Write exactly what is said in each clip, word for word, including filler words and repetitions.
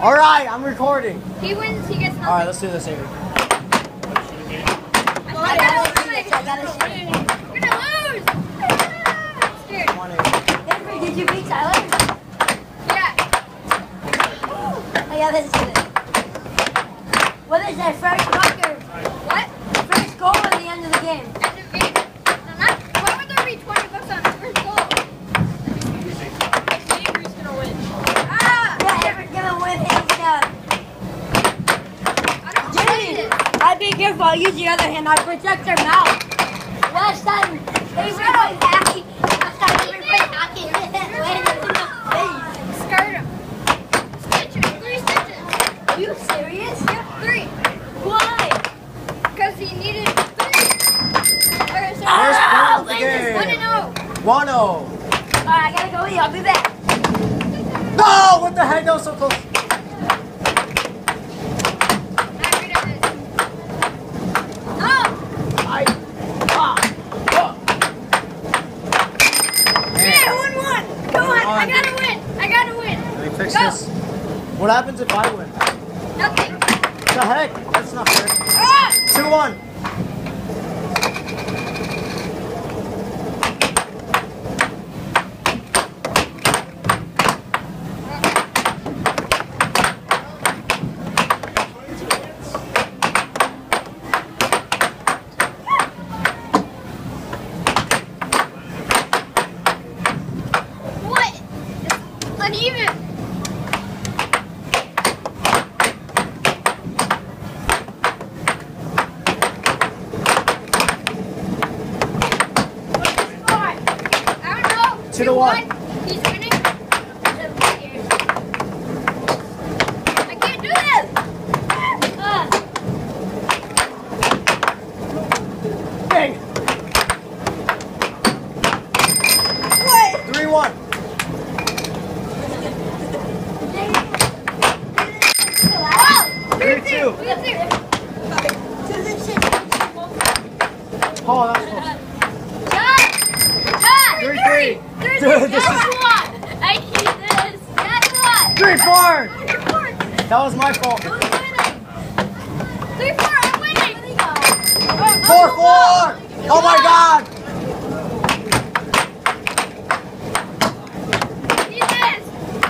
All right, I'm recording. He wins, he gets nothing. All right, let's do this, Aavry. I gotta see it. I gotta see it. We're gonna lose. I'm scared. Come on, Aavry. Did you beat Tyler? Yeah. I gotta see it. What is that first bunker? What? First goal at the end of the game. End of game. No, not, why would there be twenty bucks on the first goal? Avery's gonna win. Ah! Yeah, Avery's gonna win hands down. I don't Jimmy, it. I'd be careful. I'll use the other hand. I protect their mouth. Last time, Avery played hockey. Last time Avery played hockey, it landed in the face. Skirt him. Stitches. Three stitches. Are you serious? Yep, three. Why? Because he needed three. Okay, so First point of the win game. this one and oh. one oh. Alright, I gotta go eat. I'll be back. No! What the heck? That was so close. Not good at this. Oh! I. Ah. Oh. Yeah, one one. Come on, I gotta win. I gotta win. Let me fix Go. this. What happens if I win? Nothing. What the heck? That's not fair. Ah! two one. What? It's uneven. Two to one. He's winning. I can't do this. Uh, Dang. what? three one. Oh, three two. three two. Oh, that was close. Shot. Shot. Three three. Three Dude, three. this That's is- what. I need this. That's what. three four. Three four. That was my fault. Who's winning? Three four. I'm winning. four four. Oh my God. Need this.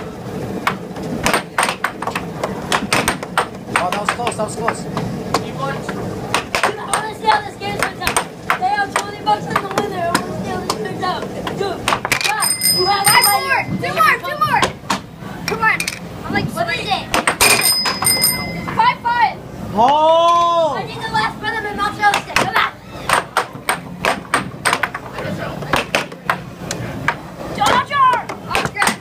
Oh, that was close. That was close. I wanna see how this game turns out. They have twenty bucks on the winner. I wanna see how this turns out. Dude, God, you have Five somebody- more. Two more. Two more. Come on. I'm like What is sweating. it? It's five five. Oh. I need the last bit of my mozzarella stick. Come on. Dodger. Oh, good.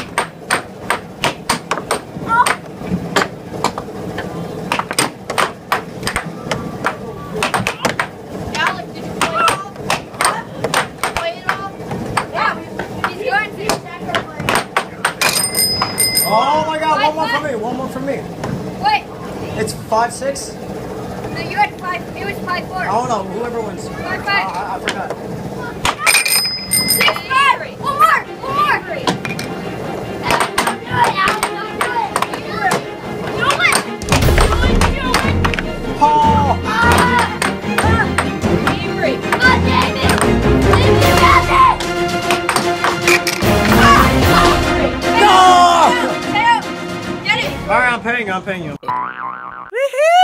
Oh. Alec, did you play it off? Play it off? Yeah. He's going to. Oh my God. One more for me. One more for me. Wait. It's five six. No, you had five. It was five four. I don't know. Whoever wins. Five I, five. I, I forgot. Six five. One more. One more. Oh. Avery. No. Get it. All right, I'm paying. I'm paying you. Woohoo!